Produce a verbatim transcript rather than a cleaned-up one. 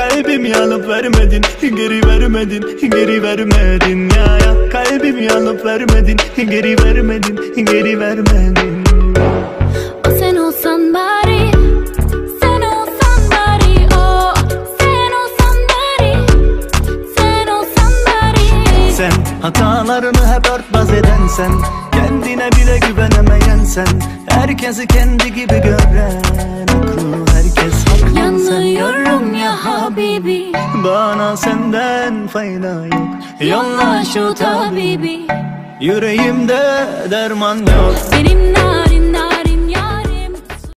kalbimi alıp vermedin, geri vermedin, geri vermedin ya ya. Kalbimi alıp vermedin, geri vermedin, geri vermedin. O sen olsan bari, sen olsan bari, o sen olsan bari, sen olsan bari. Sen hatalarını hep örtbas eden sen, kendine bile güvenemeyen sen, herkesi kendi gibi gören, aklı herkes haklı. Yanıyorum ya habibi, bana senden fayda yok. yolla şu tabibi, yüreğimde derman yok. benimle